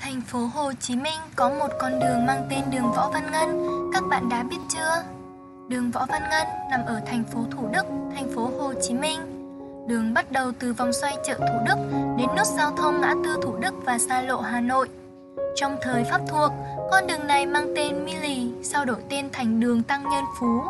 Thành phố Hồ Chí Minh có một con đường mang tên đường Võ Văn Ngân, các bạn đã biết chưa? Đường Võ Văn Ngân nằm ở thành phố Thủ Đức, thành phố Hồ Chí Minh. Đường bắt đầu từ vòng xoay chợ Thủ Đức đến nút giao thông ngã tư Thủ Đức và xa lộ Hà Nội. Trong thời Pháp thuộc, con đường này mang tên My Lì, sau đổi tên thành đường Tăng Nhân Phú.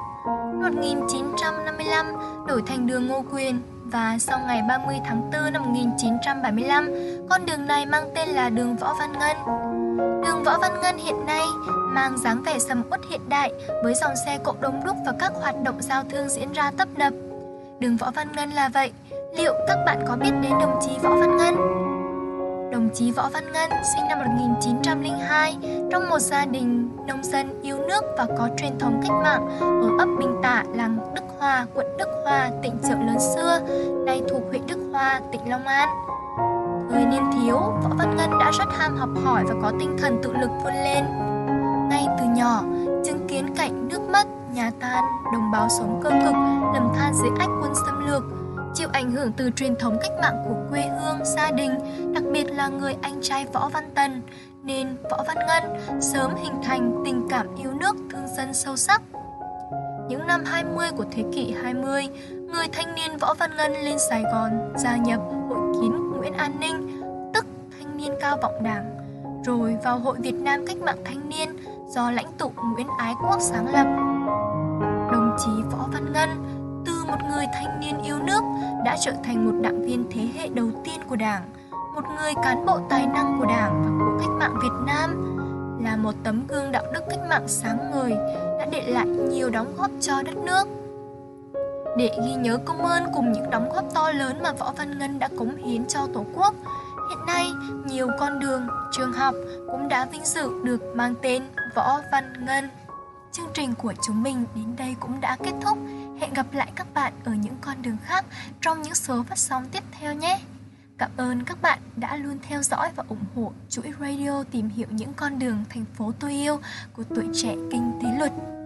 1955 đổi thành đường Ngô Quyền và sau ngày 30 tháng 4 năm 1975, con đường này mang tên là đường Võ Văn Ngân. Đường Võ Văn Ngân hiện nay mang dáng vẻ sầm uất hiện đại với dòng xe cộ đông đúc và các hoạt động giao thương diễn ra tấp nập. Đường Võ Văn Ngân là vậy, liệu các bạn có biết đến đồng chí Võ Văn Ngân? Đồng chí Võ Văn Ngân sinh năm 1902 trong một gia đình nông dân yêu nước và có truyền thống cách mạng ở ấp Bình Tả, làng Đức Hòa, quận Đức Hòa, tỉnh Chợ Lớn xưa, nay thuộc huyện Đức Hòa, tỉnh Long An. Thời niên thiếu, Võ Văn Ngân đã rất ham học hỏi và có tinh thần tự lực vươn lên. Ngay từ nhỏ, chứng kiến cảnh nước mất, nhà tan, đồng bào sống cơ cực, lầm than dưới ách quân xâm lược, chịu ảnh hưởng từ truyền thống cách mạng của quê hương, gia đình, đặc biệt là người anh trai Võ Văn Tần, nên Võ Văn Ngân sớm hình thành tình cảm yêu nước, thương dân sâu sắc. Những năm 20 của thế kỷ 20, người thanh niên Võ Văn Ngân lên Sài Gòn gia nhập Hội Kiến Nguyễn An Ninh, tức Thanh niên Cao vọng Đảng, rồi vào Hội Việt Nam Cách mạng Thanh niên do lãnh tụ Nguyễn Ái Quốc sáng lập. Đồng chí Võ Văn Ngân từ một người thanh niên yêu nước đã trở thành một đảng viên thế hệ đầu tiên của Đảng, một người cán bộ tài năng của Đảng và của cách mạng Việt Nam, là một tấm gương đạo đức cách mạng sáng ngời, đã để lại nhiều đóng góp cho đất nước. Để ghi nhớ công ơn cùng những đóng góp to lớn mà Võ Văn Ngân đã cống hiến cho Tổ quốc, hiện nay nhiều con đường, trường học cũng đã vinh dự được mang tên Võ Văn Ngân. Chương trình của chúng mình đến đây cũng đã kết thúc. Hẹn gặp lại các bạn ở những con đường khác trong những số phát sóng tiếp theo nhé. Cảm ơn các bạn đã luôn theo dõi và ủng hộ chuỗi radio tìm hiểu những con đường thành phố tôi yêu của Tuổi Trẻ Kinh tế Luật.